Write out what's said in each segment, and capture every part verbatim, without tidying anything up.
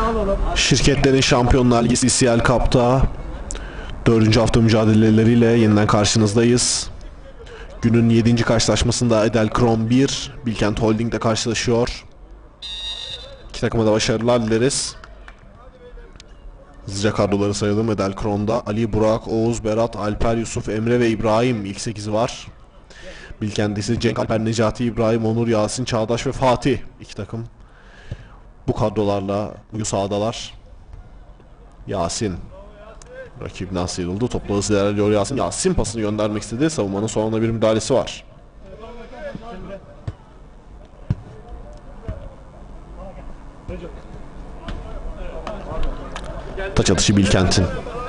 Şirketlerin Şampiyonlar Ligi C C L Cup'ta dördüncü hafta mücadeleleriyle yeniden karşınızdayız. Günün yedinci karşılaşmasında Edelkron bir, Bilkent Holding ile karşılaşıyor. İki takıma da başarılar dileriz. Hızlıca kadroları sayalım. Edelkron'da Ali, Burak, Oğuz, Berat, Alper, Yusuf, Emre ve İbrahim ilk sekizi var. Bilkent'te ise Cenk, Alper, Necati, İbrahim, Onur, Yasin, Çağdaş ve Fatih. İki takım bu kadrolarla bu sahadalar. Yasin rakibinden sıyrıldı. Topla hızlı ilerliyor Yasin. Yasin pasını göndermek istedi. Savunmanın sonunda bir müdahalesi var. Taç atışı Bilkent'in.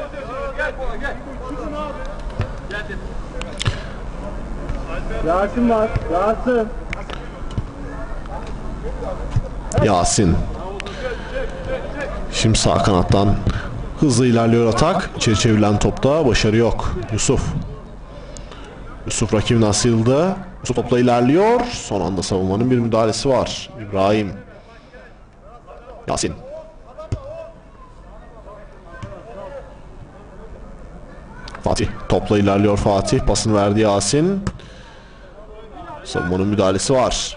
Yasin var. Yasin. Yasin. Şimdi sağ kanattan hızlı ilerliyor atak. İçeri çevrilen topta başarı yok. Yusuf. Yusuf rakibinden sıyrıldı. Yusuf topla ilerliyor. Son anda savunmanın bir müdahalesi var. İbrahim. Yasin. Fatih. Topla ilerliyor Fatih. Pasını verdi Yasin. Savunmanın müdahalesi var.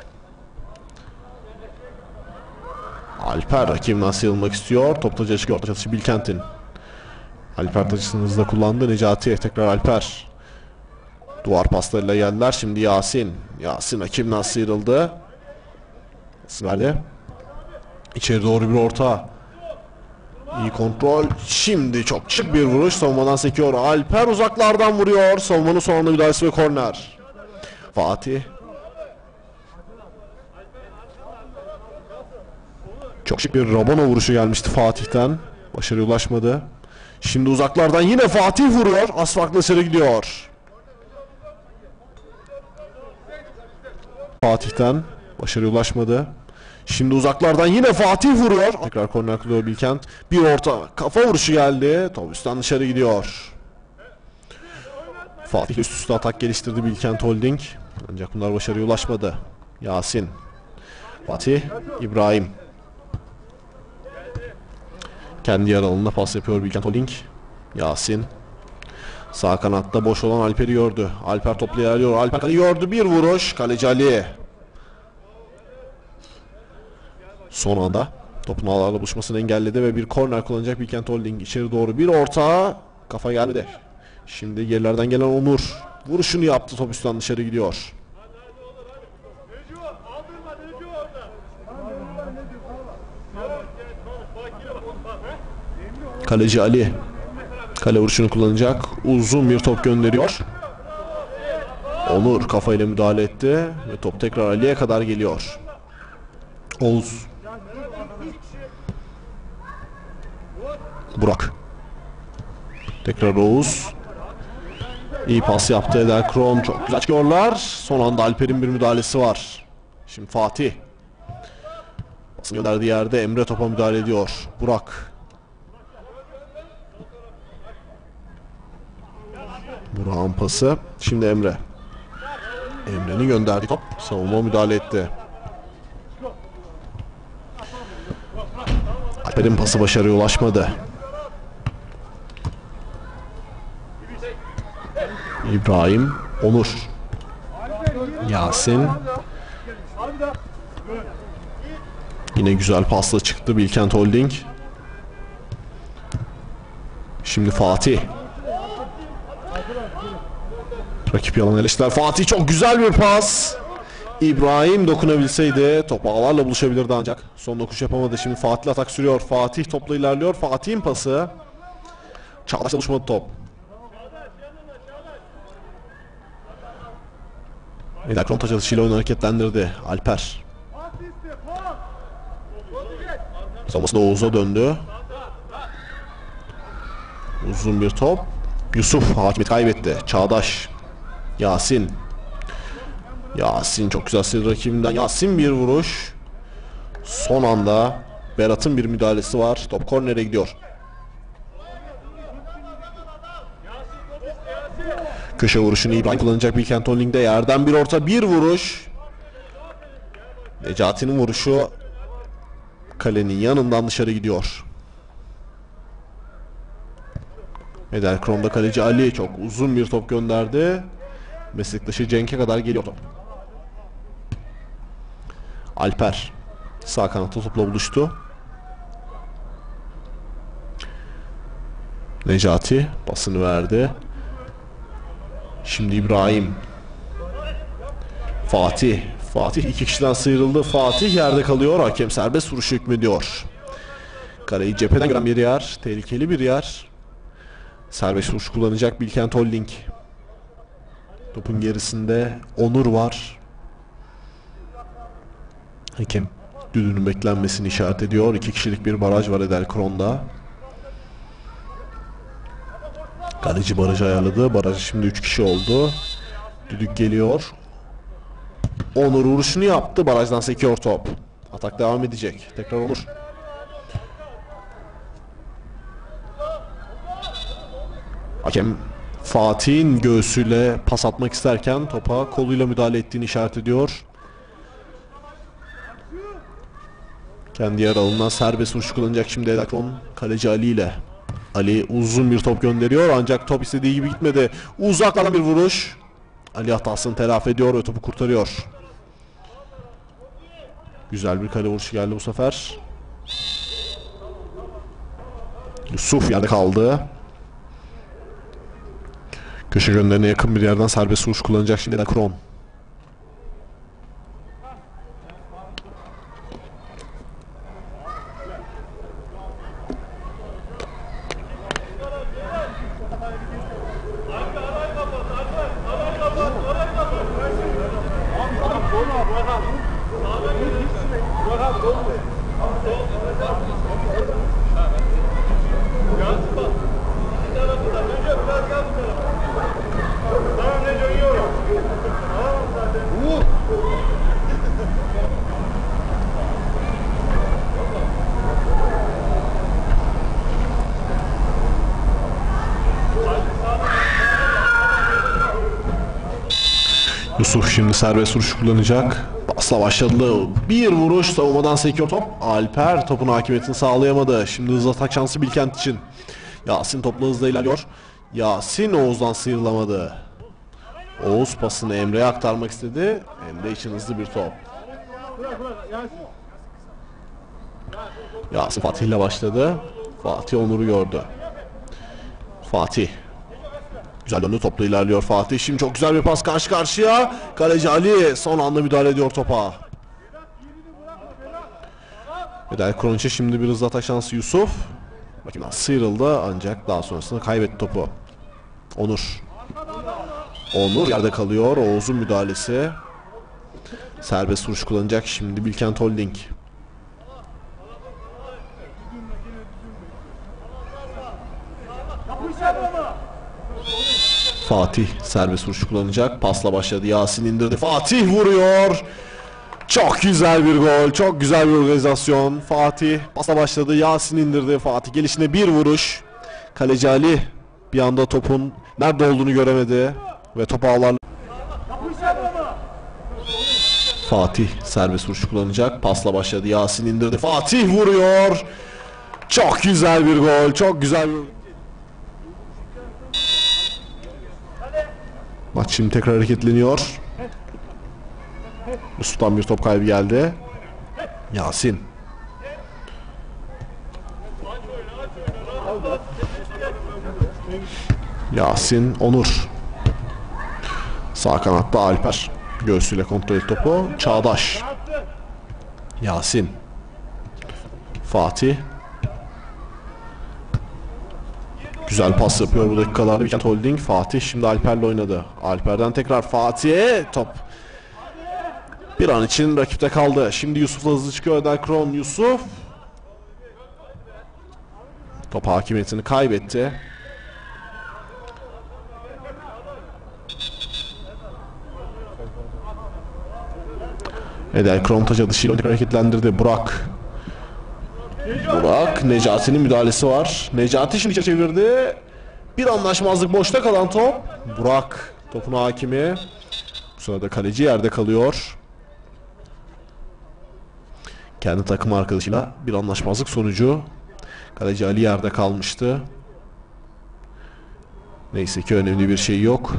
Alper rakibinden sıyrılmak istiyor. Topla çıkıyor. Taç atışı Bilkent'in. Alper taçısını hızla kullandı. Necati tekrar Alper. Duvar paslarıyla geldiler. Şimdi Yasin. Yasin rakibinden sıyrıldı. Verdi. İçeri doğru bir orta. İyi kontrol. Şimdi çok şık bir vuruş. Savunmadan sekiyor. Alper uzaklardan vuruyor. Savunmanın sonunda müdahalesi ve korner. Fatih. Çok şık bir Rabona vuruşu gelmişti Fatih'ten. Başarıya ulaşmadı. Şimdi uzaklardan yine Fatih vuruyor. Az farklı dışarı gidiyor. Fatih'ten başarıya ulaşmadı. Şimdi uzaklardan yine Fatih vuruyor. Tekrar korner kullanıyor Bilkent. Bir orta kafa vuruşu geldi. Top üstten dışarı gidiyor. Fatih üst üste atak geliştirdi Bilkent Holding. Ancak bunlar başarıya ulaşmadı. Yasin. Fatih. İbrahim. Kendi yer alanında pas yapıyor Bilkent Holding. Yasin. Sağ kanatta boş olan Alper'i gördü. Alper topla ilerliyor. Alper gördü. Bir vuruş. Kaleci Ali. Son anda topun ağlarla buluşmasını engelledi ve bir korner kullanacak Bilkent Holding. İçeri doğru bir orta. Kafa geldi. Şimdi gerilerden gelen Onur. Vuruşunu yaptı. Top üstten dışarı gidiyor. Kaleci Ali. Kale vuruşunu kullanacak. Uzun bir top gönderiyor. Onur kafayla müdahale etti. Ve top tekrar Ali'ye kadar geliyor. Oğuz. Burak. Tekrar Oğuz. İyi pas yaptı Edelkron. Çok güzel çıkıyorlar. Son anda Alper'in bir müdahalesi var. Şimdi Fatih. Pasını gönderdiği yerde Emre topa müdahale ediyor. Burak. Burak'ın pası. Şimdi Emre. Emre'nin gönderdiği top. Savunma müdahale etti. Alper'in pası başarıya ulaşmadı. İbrahim. Onur. Yasin. Yine güzel pasla çıktı Bilkent Holding. Şimdi Fatih. Rakip yalan eleştiler. Fatih çok güzel bir pas. İbrahim dokunabilseydi top ağlarla buluşabilirdi ancak son dokuş yapamadı. Şimdi Fatih atak sürüyor. Fatih topla ilerliyor. Fatih'in pası. Çağdaş'la buluşmadı top. Edelkron taç atışıyla oyunu hareketlendirdi. Alper. Savunması da Oğuz'a döndü. Uzun bir top. Yusuf hakimiyet kaybetti. Çağdaş. Yasin. Yasin çok güzel sıyrı rakibinden. Yasin bir vuruş. Son anda Berat'ın bir müdahalesi var. Top kornere gidiyor. Köşe vuruşunu İbrahim kullanacak Bilkent Holding'de. Yerden bir orta, bir vuruş. Necati'nin vuruşu Kalenin yanından dışarı gidiyor. Edelkron'da kaleci Ali çok uzun bir top gönderdi. Meslektaşı Cenk'e kadar geliyor top. Alper sağ kanatta topla buluştu. Necati pasını verdi. Şimdi İbrahim. Fatih. Fatih iki kişiden sıyrıldı. Fatih yerde kalıyor. Hakem serbest vuruş hükmediyor. Kaleyi cepheden gören bir yer. Tehlikeli bir yer. Serbest vuruş kullanacak Bilkent Holding. Topun gerisinde Onur var. Hakem düdüğünün beklenmesini işaret ediyor. İki kişilik bir baraj var Edelkron'da. Kaleci barajı ayarladı. Baraj şimdi üç kişi oldu. Düdük geliyor. Onur vuruşunu yaptı. Barajdan sekiyor top. Atak devam edecek. Tekrar Onur. Hakem Fatih'in göğsüyle pas atmak isterken topa koluyla müdahale ettiğini işaret ediyor. Kendi yer alanından serbest vuruş kullanacak şimdi Edelkron. Kaleci Ali ile. Ali uzun bir top gönderiyor ancak top istediği gibi gitmedi. Uzaktan bir vuruş. Ali hatasını telafi ediyor ve topu kurtarıyor. Güzel bir kale vuruşu geldi bu sefer. Yusuf yerde kaldı. Köşe gönderine yakın bir yerden serbest vuruş kullanacak şimdi Edelkron. Yusuf şimdi serbest vuruş kullanacak. Pasla başladı. Bir vuruş savunmadan sekiyor top. Alper topun hakimiyetini sağlayamadı. Şimdi hızlı atak şansı Bilkent için. Yasin topla hızla ilerliyor. Yasin Oğuz'dan sıyrılamadı. Oğuz pasını Emre'ye aktarmak istedi. Emre için hızlı bir top. Yasin Fatih ile başladı. Fatih Onur'u gördü. Fatih. Güzel döndü, topla ilerliyor Fatih. Şimdi çok güzel bir pas karşı karşıya. Kaleci Ali son anda müdahale ediyor topa. Edelkron için şimdi bir hızlı atak şansı Yusuf. Bakayım sıyrıldı ancak daha sonrasında kaybetti topu. Onur. Onur yerde kalıyor. Oğuz'un müdahalesi. Serbest vuruş kullanacak şimdi Bilkent Holding. Fatih serbest vuruş kullanacak. Pasla başladı. Yasin indirdi. Fatih vuruyor. Çok güzel bir gol. Çok güzel bir organizasyon. Fatih pasla başladı. Yasin indirdi. Fatih gelişine bir vuruş. Kaleci Ali bir anda topun nerede olduğunu göremedi. Ve top ağlarla. Fatih serbest vuruş kullanacak. Pasla başladı. Yasin indirdi. Fatih vuruyor. Çok güzel bir gol. Çok güzel bir... Maç şimdi tekrar hareketleniyor. Yusuf'tan bir top kaybı geldi. Yasin. Yasin Onur. Sağ kanatta Alper. Göğsüyle kontrol et topu. Çağdaş. Yasin. Fatih. Güzel pas yapıyor bu dakikalarda Bilkent Holding. Fatih şimdi Alper'le oynadı. Alper'den tekrar Fatih'e top. Bir an için rakipte kaldı. Şimdi Yusuf'la hızlı çıkıyor Edelkron. Yusuf. Top hakimiyetini kaybetti. Edelkron taç atışıyla hareketlendirdi. Burak. Burak. Necati'nin müdahalesi var. Necati şimdi çevirdi. Bir anlaşmazlık, boşta kalan top. Burak topun hakimi. Bu sırada kaleci yerde kalıyor. Kendi takım arkadaşıyla bir anlaşmazlık sonucu kaleci Ali yerde kalmıştı. Neyse ki önemli bir şey yok.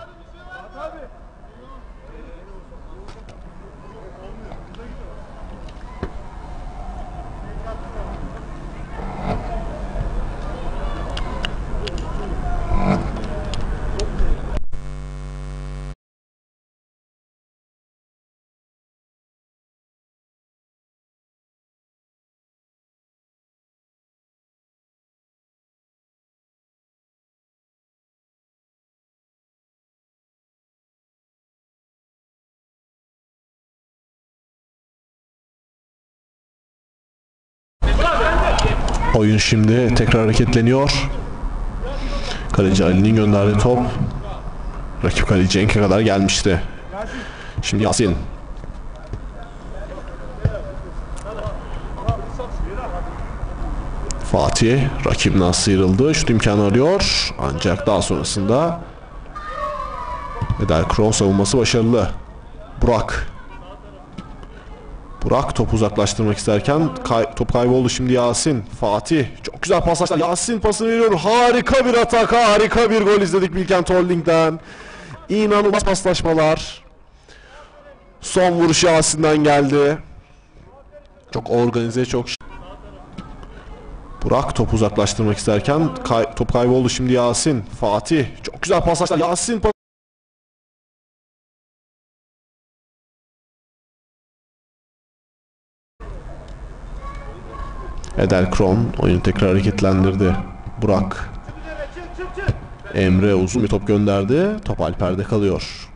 Oyun şimdi tekrar hareketleniyor. Kaleci Ali'nin gönderdiği top rakip kaleci Cenk'e kadar gelmişti. Şimdi Yasin. Fatih rakibinden sıyrıldı. Şut imkanı arıyor. Ancak daha sonrasında Ederkron savunması başarılı. Burak. Burak topu uzaklaştırmak isterken kay top kayboldu şimdi Yasin. Fatih çok güzel paslaşlar. Yasin pasını veriyor. Harika bir atak, harika bir gol izledik Bilkent Holding'den. İnanılmaz paslaşmalar. Son vuruş Yasin'den geldi. Çok organize, çok. Burak topu uzaklaştırmak isterken kay top kayboldu şimdi Yasin. Fatih çok güzel paslaşlar. Yasin pas Ederkron oyunu tekrar hareketlendirdi. Burak. Emre uzun bir top gönderdi. Top Alper'de kalıyor.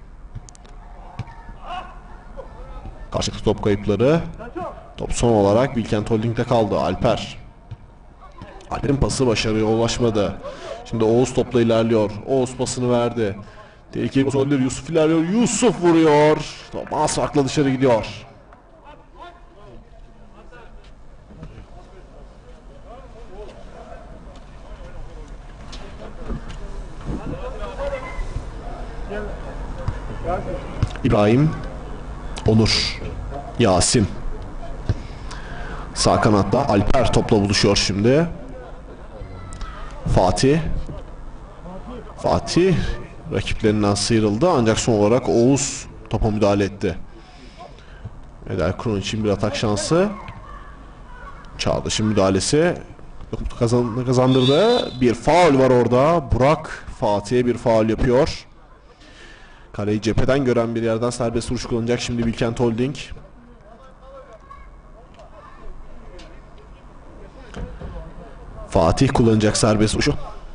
Karşılıklı top kayıpları. Top son olarak Bilkent Holding'de kaldı. Alper. Alper'in pası başarıya ulaşmadı. Şimdi Oğuz topla ilerliyor. Oğuz pasını verdi. Tehlikeli goller. Yusuf ilerliyor. Yusuf vuruyor. Top az farkla dışarı gidiyor. İbrahim, Onur, Yasin. Sağ kanatta Alper topla buluşuyor şimdi. Fatih. Fatih rakiplerinden sıyrıldı ancak son olarak Oğuz topa müdahale etti. Ederkron için bir atak şansı. Çağdaş'ın müdahalesi kazan kazandırdı. Bir faul var orada. Burak Fatih'e bir faul yapıyor. Kaleyi cepheden gören bir yerden serbest vuruş kullanacak şimdi Bilkent Holding. Fatih kullanacak serbest vuruşu.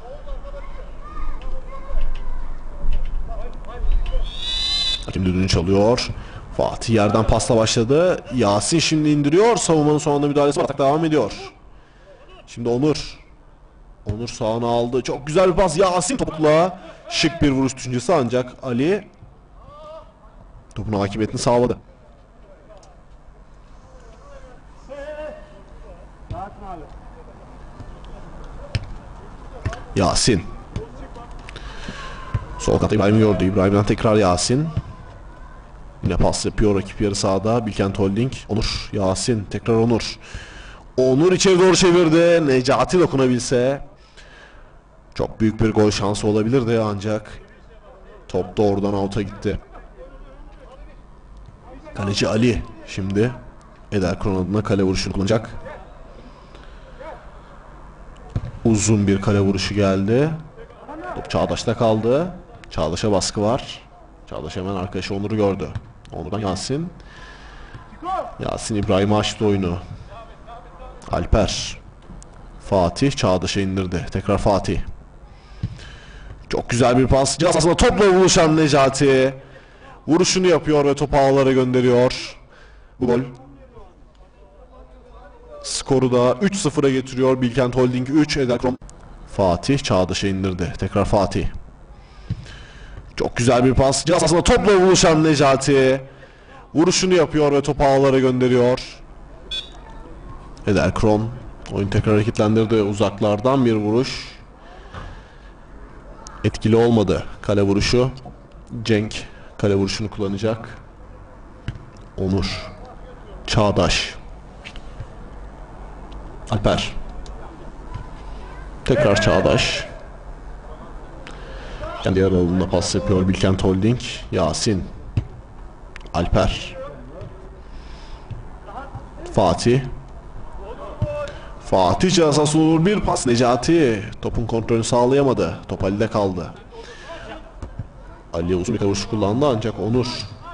Hakim düdüğünü çalıyor. Fatih yerden pasla başladı. Yasin şimdi indiriyor. Savunmanın sonunda müdahalesi var. Atak devam ediyor. Şimdi Onur. Onur sağına aldı. Çok güzel bir pas. Yasin topla. Şık bir vuruş düşüncesi ancak Ali topun hakimiyetini sağladı. Yasin. Sol kata İbrahim gördü. İbrahim'den tekrar Yasin. Yine pas yapıyor rakip yarı sahada. Bilkent Holding. Onur. Yasin. Tekrar Onur. Onur içeri doğru çevirdi. Necati dokunabilse çok büyük bir gol şansı olabilirdi ancak top doğrudan out'a gitti. Kaleci Ali şimdi Ederkron adına kale vuruşunu kullanacak. Uzun bir kale vuruşu geldi. Top Çağdaş'ta kaldı. Çağdaş'a baskı var. Çağdaş hemen arkadaşı Onur'u gördü. Onur'dan Yasin. Yasin İbrahim'e açtı oyunu. Alper. Fatih Çağdaş'a indirdi. Tekrar Fatih. Çok güzel bir pas. Cihaz aslında topla buluşan Necati. Vuruşunu yapıyor ve topu ağlara gönderiyor. Bu gol skoru da üç sıfıra getiriyor. Bilkent Holding üç, Ederkron. Fatih Çağdaş'a indirdi. Tekrar Fatih. Çok güzel bir pas. Cihaz aslında topla buluşan Necati. Vuruşunu yapıyor ve topu ağlara gönderiyor. Ederkron oyun tekrar hareketlendirdi. Uzaklardan bir vuruş. Etkili olmadı. Kale vuruşu. Cenk kale vuruşunu kullanacak. Onur. Çağdaş. Alper. Tekrar Çağdaş. Kendi yer alanında pas yapıyor Bilkent Holding. Yasin. Alper. Fatih. Fatih ceza sunulur, bir pas Necati. Topun kontrolünü sağlayamadı. Top Ali'de kaldı. Ali uzun bir vuruş kullandı ancak Onur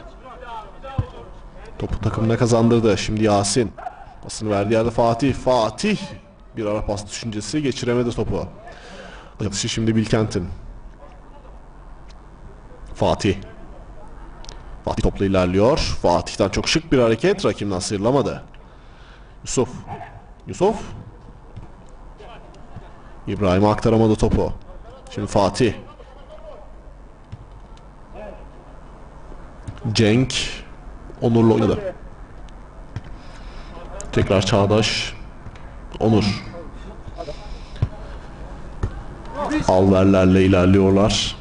topu takımına kazandırdı. Şimdi Yasin. Pasını verdiği yerde Fatih. Fatih. Bir ara pas düşüncesi, geçiremedi topu. Atışı şimdi Bilkent'in. Fatih. Fatih topla ilerliyor. Fatih'ten çok şık bir hareket. Rakibinden sıyrılamadı. Yusuf. Yusuf. İbrahim'e aktaramadı topu. Şimdi Fatih. Cenk. Onur'la oynadı. Tekrar Çağdaş. Onur. Alverlerle ilerliyorlar.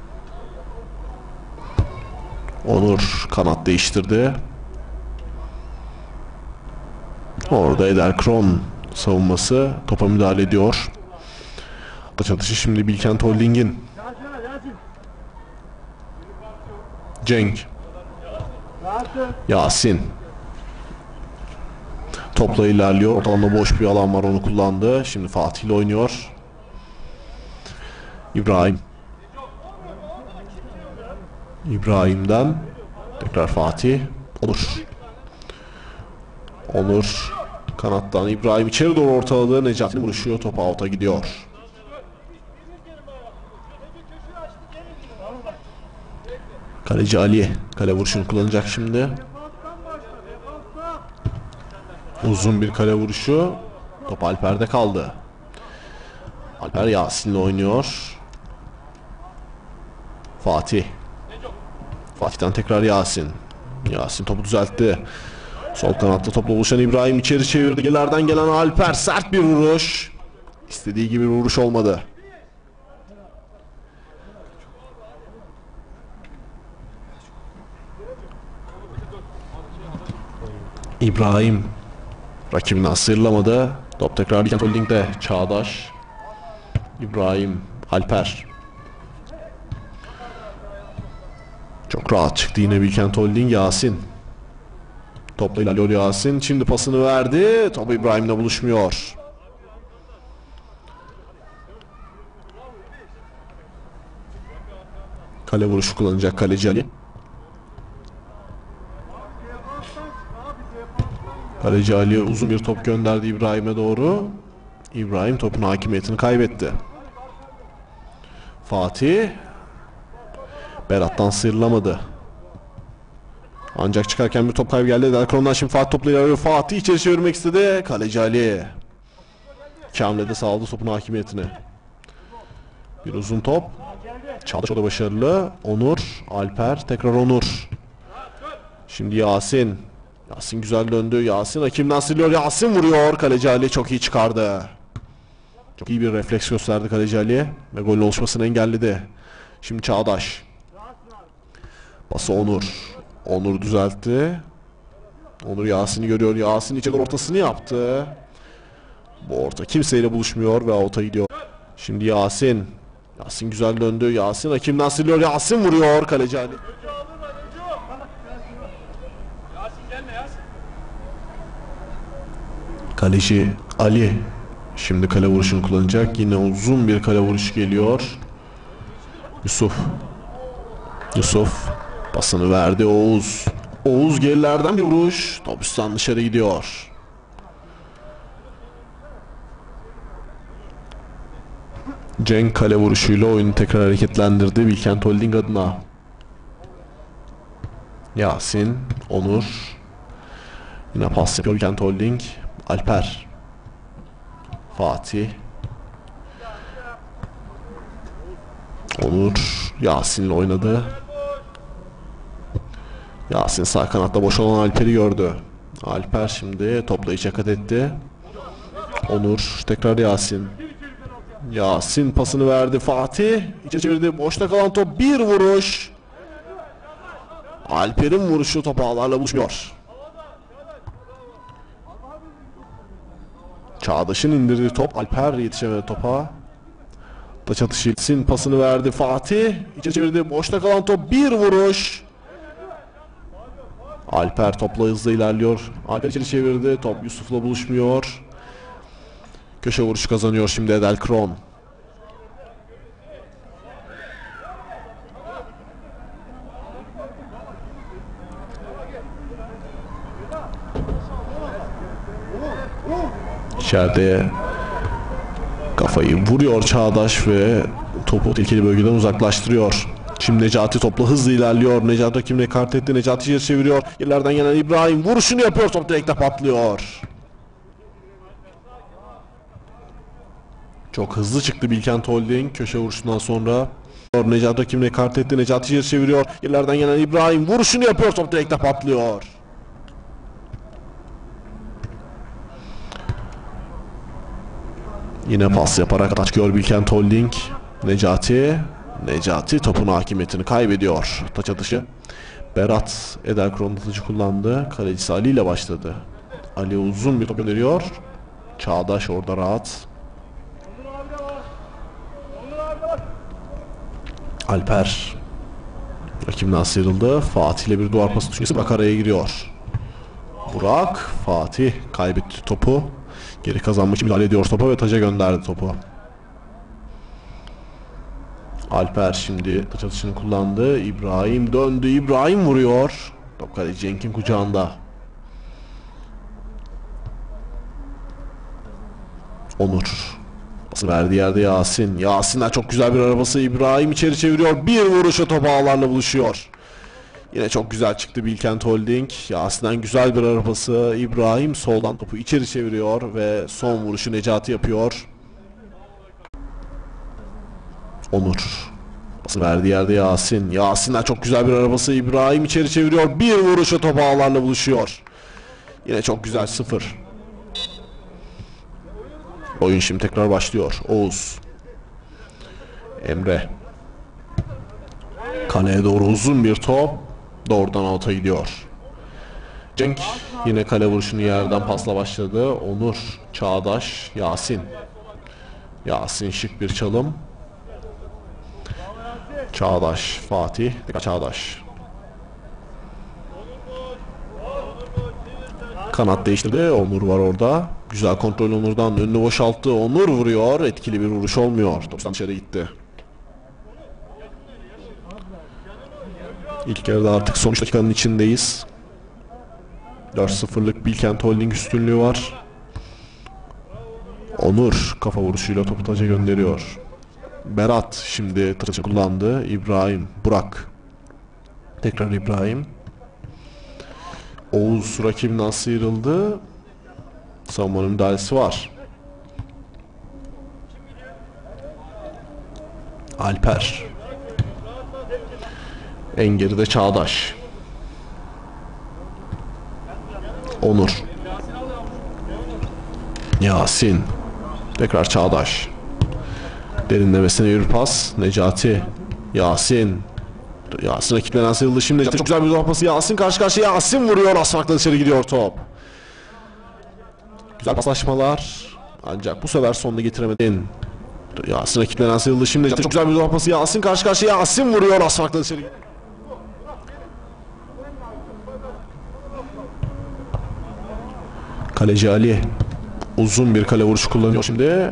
Onur kanat değiştirdi. Orada Eder Kron savunması topa müdahale ediyor. Taç atışı şimdi Bilkent Holding'in. Cenk. Yasin. Topla ilerliyor. Ortalama boş bir alan var, onu kullandı. Şimdi Fatih ile oynuyor. İbrahim. İbrahim'den tekrar Fatih. Onur. Onur kanattan İbrahim içeri doğru ortaladı. Necati vuruşuyor. Top out'a gidiyor. Kaleci Ali kale vuruşunu kullanacak şimdi. Uzun bir kale vuruşu. Top Alper'de kaldı. Alper Yasin'le oynuyor. Fatih. Fatih'ten tekrar Yasin. Yasin topu düzeltti. Sol kanatta topla buluşan İbrahim içeri çevirdi. Gelerden gelen Alper, sert bir vuruş. İstediği gibi bir vuruş olmadı. İbrahim rakibinden sıyrılamadı. Top tekrar Bilkent Holding'de. Çağdaş. İbrahim. Alper. Çok rahat çıktı yine Bilkent Holding. Yasin. Topla ilerliyor Yasin. Şimdi pasını verdi. Top İbrahim'le buluşmuyor. Kale vuruşu kullanacak kaleci Ali. Kaleci Ali uzun bir top gönderdi İbrahim'e doğru. İbrahim topun hakimiyetini kaybetti. Fatih. Berat'tan sıyrılamadı. Ancak çıkarken bir top kaybı geldi. Delkron'dan şimdi Fatih topla ilerliyor. Fatih içeri çevirmek istedi. Kaleci Ali. İki hamlede sağladı topun hakimiyetini. Bir uzun top. Çağdaş o da başarılı. Onur. Alper. Tekrar Onur. Şimdi Yasin. Yasin güzel döndü. Yasin hakimden siliyor. Yasin vuruyor. Kaleci Ali çok iyi çıkardı. Çok iyi bir refleks gösterdi Kaleci Ali. Ve golün oluşmasını engelledi. Şimdi Çağdaş. Pası Onur. Onur düzeltti. Onur Yasin'i görüyor. Yasin içeri ortasını yaptı. Bu orta kimseyle buluşmuyor ve out'a gidiyor. Şimdi Yasin. Yasin güzel döndü. Yasin hakimden siliyor. Yasin vuruyor. Kaleci Ali. Kaleci Ali şimdi kale vuruşunu kullanacak. Yine uzun bir kale vuruşu geliyor. Yusuf. Yusuf pasını verdi. Oğuz. Oğuz gerilerden bir vuruş. Top üstten dışarı gidiyor. Cenk kale vuruşuyla oyunu tekrar hareketlendirdi Bilkent Holding adına. Yasin. Onur. Yine pas yapıyor Bilkent Holding. Alper. Fatih. Onur. Yasin'le oynadı. Yasin sağ kanatta boş olan Alper'i gördü. Alper şimdi topla içe kat etti. Onur. Tekrar Yasin. Yasin pasını verdi. Fatih. İçe çevirdi. Boşta kalan top. Bir vuruş. Alper'in vuruşu top ağlarla buluşmuyor. Çağdaş'ın indirdiği top. Alper yetişemedi topa. Taç atışı için pasını verdi. Fatih içeri çevirdi. Boşta kalan top. Bir vuruş. Alper topla hızla ilerliyor. Alper içeri çevirdi. Top Yusuf'la buluşmuyor. Köşe vuruşu kazanıyor şimdi Edelkron. İçeride kafayı vuruyor Çağdaş ve topu tehlikeli bölgeden uzaklaştırıyor. Şimdi Necati topla hızlı ilerliyor. Necati rakibine kart etti. Necati yer çeviriyor. Yerlerden gelen İbrahim vuruşunu yapıyor. Top direkte patlıyor. Çok hızlı çıktı Bilkent Holding köşe vuruşundan sonra. Necati rakibine kart etti. Necati yer çeviriyor. Yerlerden gelen İbrahim vuruşunu yapıyor. Top direkte patlıyor. Yine pas yaparak açıyor Bilkent Holding. Necati. Necati topun hakimiyetini kaybediyor. Taç atışı. Berat Edelkron atıcı kullandı. Kalecisi Ali ile başladı. Ali uzun bir top gönderiyor. Çağdaş orada rahat. Alper rakibinden sıyrıldı. Fatih ile bir duvar pası düşüncesi Burak araya giriyor. Burak Fatih kaybetti topu. Geri kazanmak için müdahale ediyor topa ve taca gönderdi topu. Alper şimdi taç atışını kullandı. İbrahim döndü. İbrahim vuruyor. Top kaleci Cenk'in kucağında. Onur. Pası verdiği yerde Yasin. Yasin'den çok güzel bir arabası. İbrahim içeri çeviriyor. Bir vuruşa top ağlarla buluşuyor. Yine çok güzel çıktı Bilkent Holding. Yasin'den güzel bir arabası. İbrahim soldan topu içeri çeviriyor ve son vuruşu Necati yapıyor. Onur. Pası verdiği yerde Yasin. Yasin'den çok güzel bir arabası. İbrahim içeri çeviriyor. Bir vuruşa top ağlarla buluşuyor. Yine çok güzel sıfır. Oyun şimdi tekrar başlıyor. Oğuz. Emre. Kaleye doğru uzun bir top. Doğrudan out'a gidiyor. Cenk yine kale vuruşunu yerden pasla başladı. Onur, Çağdaş, Yasin. Yasin şık bir çalım. Çağdaş, Fatih, Çağdaş. Kanat değiştirdi. Onur var orada. Güzel kontrol Onur'dan. Önünü boşalttı. Onur vuruyor. Etkili bir vuruş olmuyor. Toptan dışarı gitti. İlk yarıda artık son üç dakikanın içindeyiz. dört sıfırlık Bilkent Holding üstünlüğü var. Onur kafa vuruşuyla topu taca gönderiyor. Berat şimdi taçı kullandı. İbrahim, Burak. Tekrar İbrahim. Oğuz rakibinden sıyrıldı. Savunmanın müdahalesi var. Alper. En geride Çağdaş. Onur. Yasin. Tekrar Çağdaş. Derinlemesine bir pas. Necati. Yasin. Yasin rakiplerinden sıyrıldı. Şimdi Necati çok güzel bir pası. Yasin karşı karşıya. Yasin vuruyor. Asfakla dışarı gidiyor top. Güzel paslaşmalar. Ancak bu sefer sonunu getiremedin. Yasin rakiplerinden sıyrıldı. Şimdi Necati çok güzel bir pası. Yasin karşı karşıya. Yasin vuruyor. Asfakla dışarı gidiyor. Kaleci Ali uzun bir kale vuruşu kullanıyor şimdi.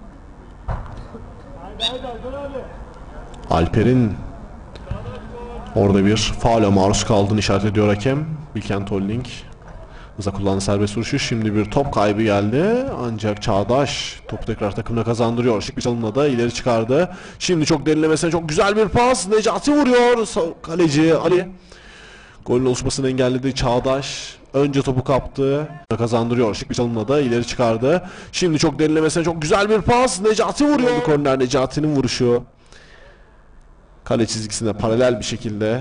Alper'in orada bir faule maruz kaldığını işaret ediyor hakem. Bilkent Holding hızla kullandığı serbest vuruşu. Şimdi bir top kaybı geldi. Ancak Çağdaş topu tekrar takımına kazandırıyor. Şık bir çalımla da ileri çıkardı. Şimdi çok derinlemesine çok güzel bir pas. Necati vuruyor. Kaleci Ali golün oluşmasını engelledi. Çağdaş önce topu kaptı. Kazandırıyor. Şık bir çalımla da ileri çıkardı. Şimdi çok derinlemesine çok güzel bir pas. Necati vuruyor. Korner Necati'nin vuruşu. Kale çizgisine paralel bir şekilde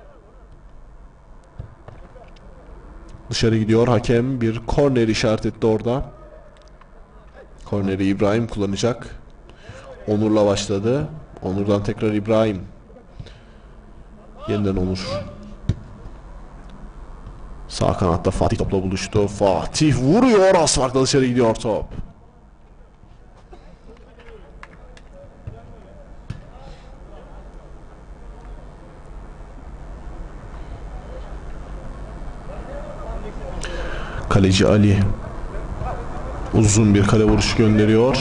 dışarı gidiyor. Hakem bir korner işaret etti orada. Korneri İbrahim kullanacak. Onur'la başladı. Onur'dan tekrar İbrahim. Yeniden Onur. Sağ kanatta Fatih topla buluştu. Fatih vuruyor. Az farkla dışarı gidiyor top. Kaleci Ali uzun bir kale vuruşu gönderiyor.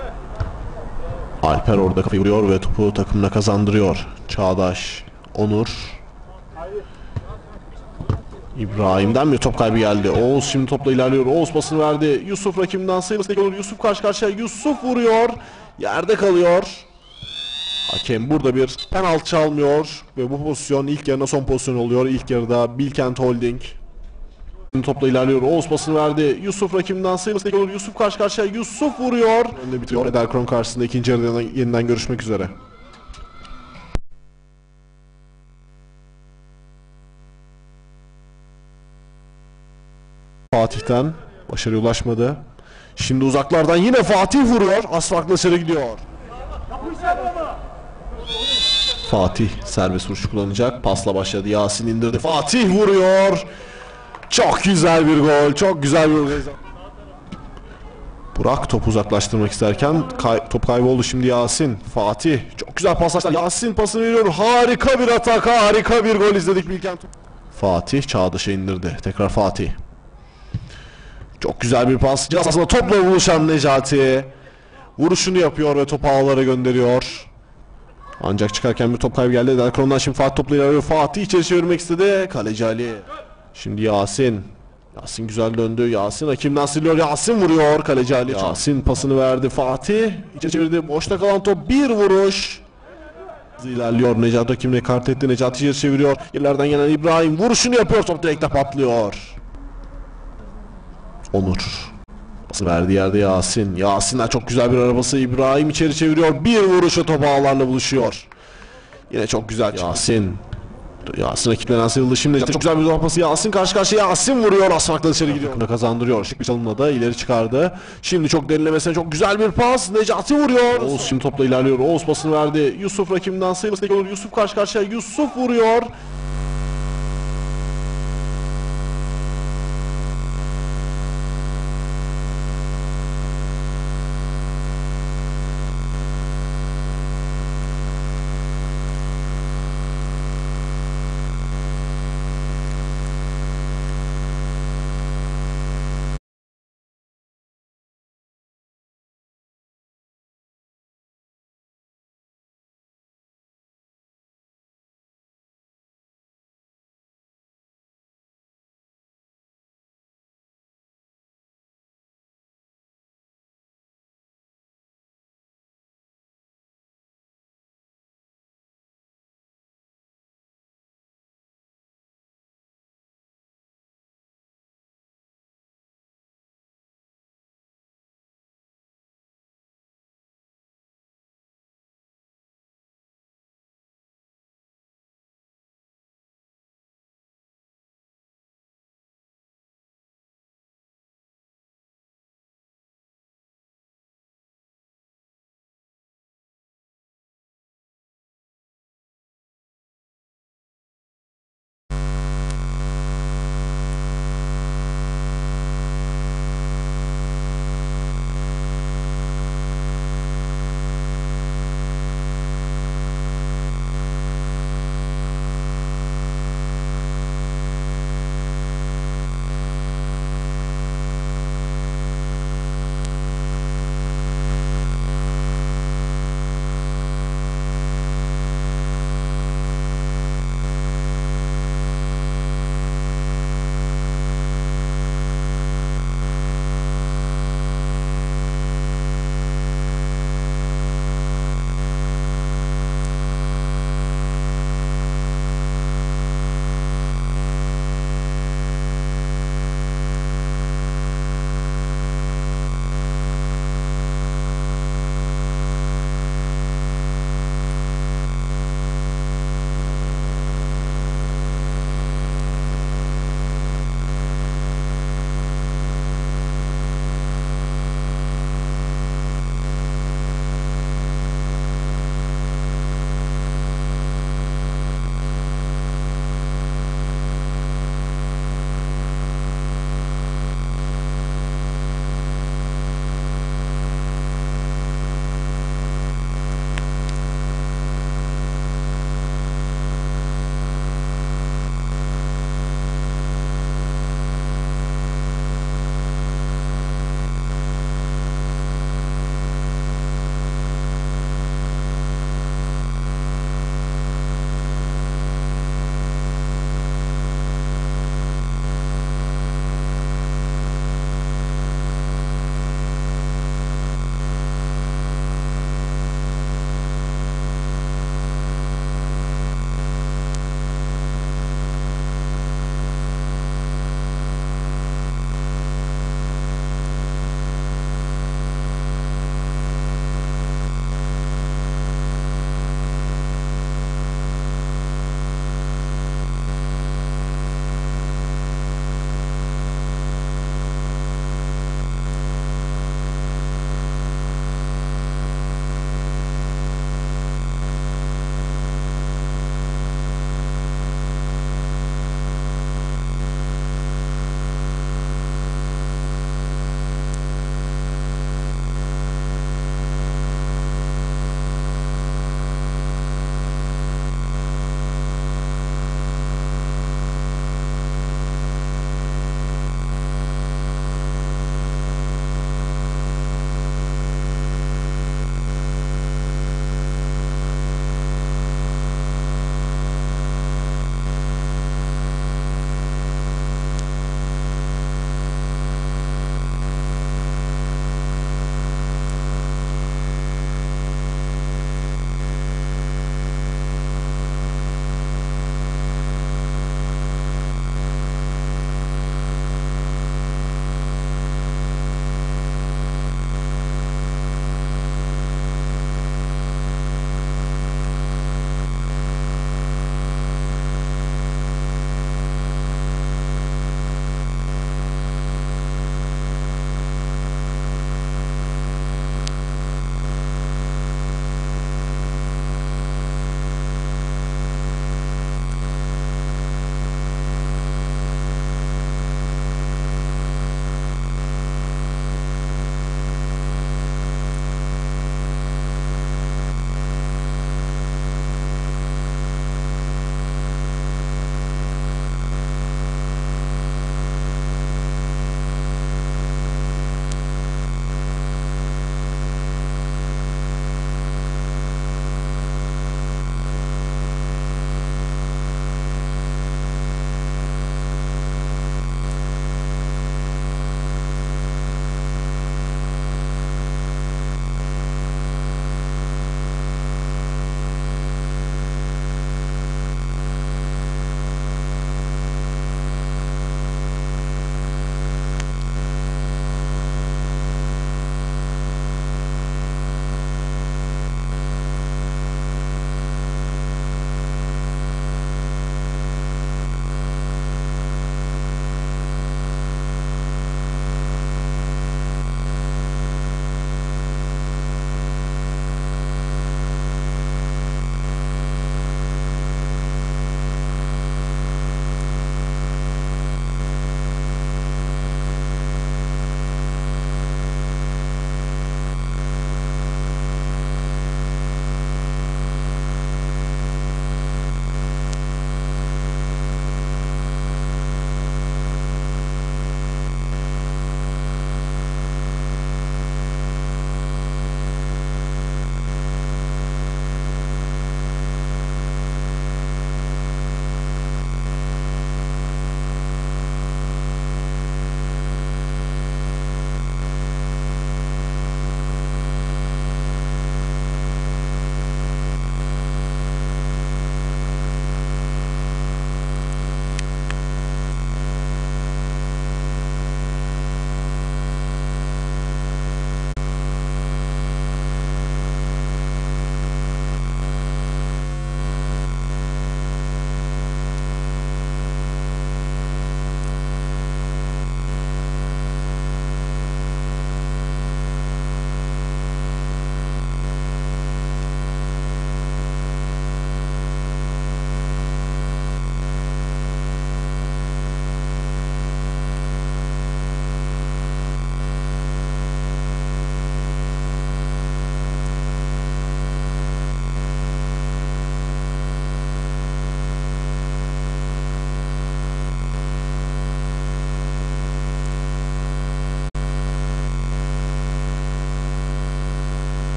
Alper orada kafayı vuruyor ve topu takımına kazandırıyor. Çağdaş, Onur. İbrahim'den bir top kaybı geldi. Oğuz şimdi topla ilerliyor. Oğuz pasını verdi. Yusuf rakibinden sıyrılması olur. Yusuf karşı karşıya. Yusuf vuruyor. Yerde kalıyor. Hakem burada bir penaltı çalmıyor. Ve bu pozisyon ilk yarına son pozisyon oluyor. İlk yarıda Bilkent Holding. Şimdi topla ilerliyor. Oğuz pasını verdi. Yusuf rakibinden sıyrılması olur. Yusuf karşı karşıya. Yusuf vuruyor. Önde bitiriyor. Ederkron karşısında ikinci yarıda yeniden görüşmek üzere. Fatih'ten başarıya ulaşmadı. Şimdi uzaklardan yine Fatih vuruyor. Az farklı dışarı gidiyor. Fatih serbest vuruş kullanacak. Pasla başladı. Yasin indirdi. Fatih vuruyor. Çok güzel bir gol. Çok güzel bir gol. Burak topu uzaklaştırmak isterken kay top kayboldu şimdi Yasin. Fatih çok güzel paslaşlar. Yasin pasını veriyor. Harika bir atak. Harika bir gol izledik Bilkent. Fatih Çağdaş'a indirdi. Tekrar Fatih. Çok güzel bir pas. Cihazasında topla buluşan Necati. Vuruşunu yapıyor ve topu ağlara gönderiyor. Ancak çıkarken bir top kaybı geldi. Ederkron'dan şimdi Fatih topla ilerliyor. Fatih içeri çevirmek istedi. Kaleci Ali. Şimdi Yasin. Yasin güzel döndü. Yasin rakibden siliyor. Yasin vuruyor. Kaleci Ali. Yasin pasını verdi. Fatih içeri çevirdi. Boşta kalan top. Bir vuruş. İlerliyor. Necati rakibine kart etti. Necati içeri çeviriyor. Yerlerden gelen İbrahim vuruşunu yapıyor. Top direkte patlıyor. Onur. Pası verdiği yerde Yasin. Yasin'den çok güzel bir arabası. İbrahim içeri çeviriyor. Bir vuruşu top ağlarla buluşuyor. Yine çok güzel. Yasin. Yasin rakiplerinden sıyrıldı. Şimdi çok güzel bir arabası. Yasin karşı karşıya. Yasin vuruyor. Az farkla dışarı gidiyor. Kazandırıyor. Şık bir çalımla da ileri çıkardı. Şimdi çok derinlemesine çok güzel bir pas. Necati vuruyor. Oğuz şimdi topla ilerliyor. Oğuz pasını verdi. Yusuf rakibinden sıyrılması olur. Yusuf karşı karşıya. Yusuf vuruyor.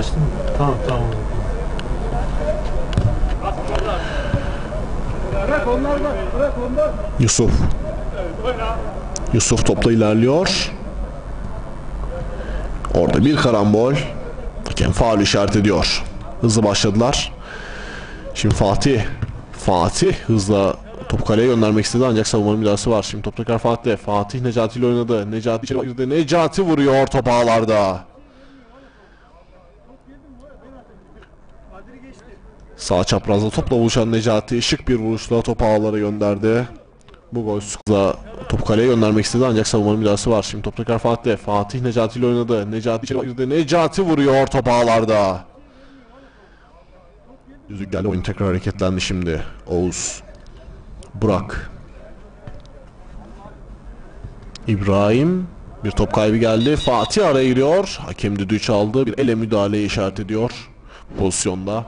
Açtın mı? Tamam tamam. Yusuf. Yusuf topla ilerliyor. Orada bir karambol. Hakem faul işaret ediyor. Hızlı başladılar. Şimdi Fatih. Fatih hızla topu kaleye göndermek istedi ancak savunmanın müdahalesi var. Şimdi top tekrar Fatih. Fatih Necati ile oynadı. Necati içeri girdi. Necati vuruyor top ağlarda. Sağ çaprazda topla buluşan Necati şık bir vuruşla topu ağlara gönderdi. Bu gol hızla topu kaleye göndermek istedi ancak savunmanın müdahalesi var. Şimdi top tekrar Fatih. Fatih Necati ile oynadı. Necati içeri girdi. Necati vuruyor top ağlarda. Düzlük geldi. Oyun tekrar hareketlendi şimdi. Oğuz. Burak. İbrahim. Bir top kaybı geldi. Fatih araya giriyor. Hakem düdüğü çaldı. Bir ele müdahaleye işaret ediyor. Pozisyonda.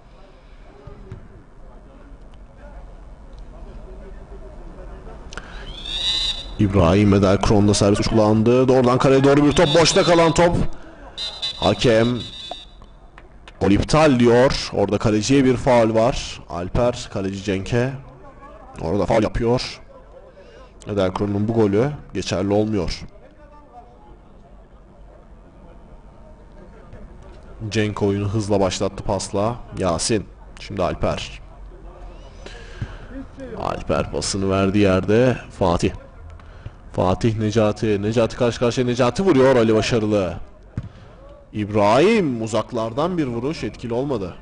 İbrahim Edelkron'da servis kullandı. Doğrudan kaleye doğru bir top. Boşta kalan top. Hakem gol iptal diyor. Orada kaleciye bir faul var. Alper kaleci Cenk'e orada faul yapıyor. Edelkron'un bu golü geçerli olmuyor. Cenk oyunu hızla başlattı pasla. Yasin. Şimdi Alper. Alper pasını verdiği yerde Fatih. Fatih Necati. Necati karşı karşıya. Necati vuruyor. Ali başarılı. İbrahim uzaklardan bir vuruş etkili olmadı.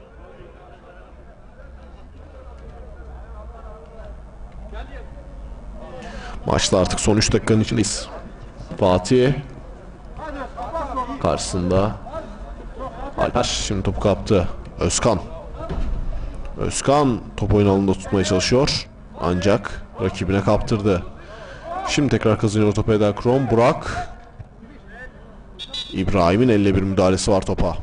Maçta artık son üç dakikanın içindeyiz. Fatih karşısında Alper şimdi topu kaptı. Özkan. Özkan top oyun alanında tutmaya çalışıyor. Ancak rakibine kaptırdı. Şimdi tekrar kazanıyor topu Edelkron. Burak. İbrahim'in elle bir müdahalesi var topa.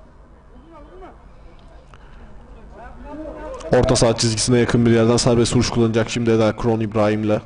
Orta saha çizgisine yakın bir yerden serbest vuruş kullanacak şimdi Edelkron İbrahim'le.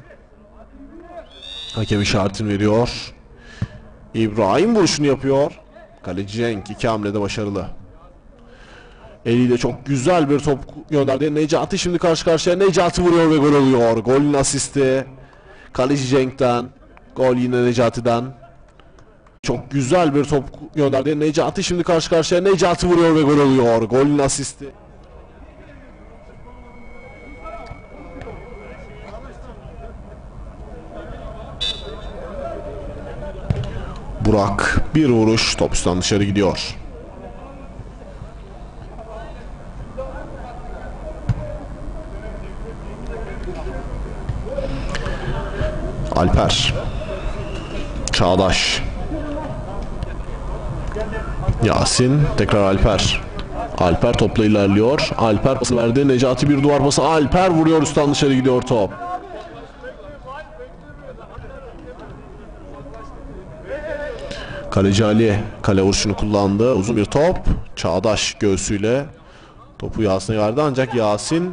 Hakem işaretini veriyor. İbrahim vuruşunu yapıyor. Kaleci Cenk iki hamlede başarılı. Eliyle çok güzel bir top gönderdi. Necati şimdi karşı karşıya. Necati vuruyor ve gol oluyor. Golün asisti kaleci Cenk'ten. Gol yine Necati'den. Çok güzel bir top gönderdi. Necati şimdi karşı karşıya. Necati vuruyor ve gol oluyor. Golün asisti. Burak bir vuruş top üstten dışarı gidiyor. Alper. Çağdaş. Yasin tekrar Alper. Alper topla ilerliyor. Alper pası verdi. Necati bir duvar pası. Alper vuruyor üstten dışarı gidiyor top. Kaleci Ali kale vuruşunu kullandı. Uzun bir top. Çağdaş göğsüyle topu Yasin'e verdi ancak Yasin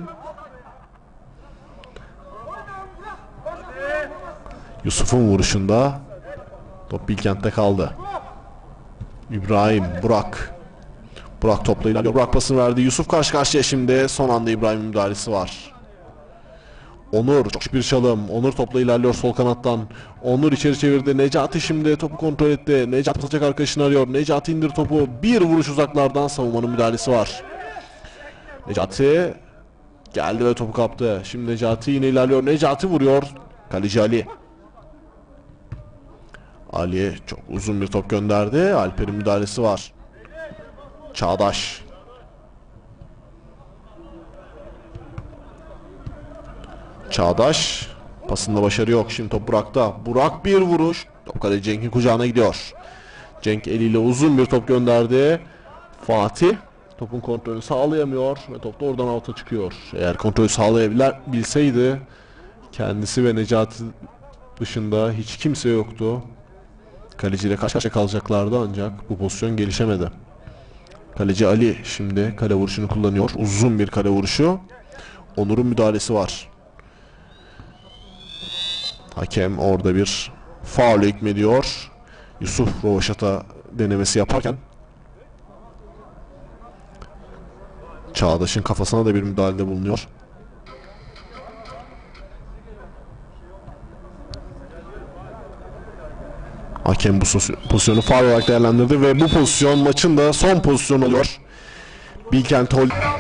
Yusuf'un vuruşunda top Bilkent'te kaldı. İbrahim, Burak. Burak topla ilerliyor. Burak pasını verdi. Yusuf karşı karşıya şimdi. Son anda İbrahim'in müdahalesi var. Onur çok bir çalım. Onur topla ilerliyor sol kanattan. Onur içeri çevirdi. Necati şimdi topu kontrol etti. Necati pasacak arkadaşını arıyor. Necati indir topu. Bir vuruş uzaklardan savunmanın müdahalesi var. Necati geldi ve topu kaptı. Şimdi Necati yine ilerliyor. Necati vuruyor. Kaleci Ali. Ali çok uzun bir top gönderdi. Alper'in müdahalesi var. Çağdaş. Çağdaş. Pasında başarı yok. Şimdi top Burak'ta. Burak bir vuruş. Top kaleci Cenk'in kucağına gidiyor. Cenk eliyle uzun bir top gönderdi. Fatih topun kontrolünü sağlayamıyor ve top da oradan out'a çıkıyor. Eğer kontrolü sağlayabilseydi kendisi ve Necati dışında hiç kimse yoktu. Kaleciyle karşı karşıya kalacaklardı ancak bu pozisyon gelişemedi. Kaleci Ali şimdi kale vuruşunu kullanıyor. Uzun bir kale vuruşu. Onur'un müdahalesi var. Hakem orada bir faul hükmediyor. Yusuf rovaşata denemesi yaparken Çağdaş'ın kafasına da bir müdahalede bulunuyor. Hakem bu pozisyonu faul olarak değerlendirdi ve bu pozisyon maçın da son pozisyonu oluyor. Bilkent Hol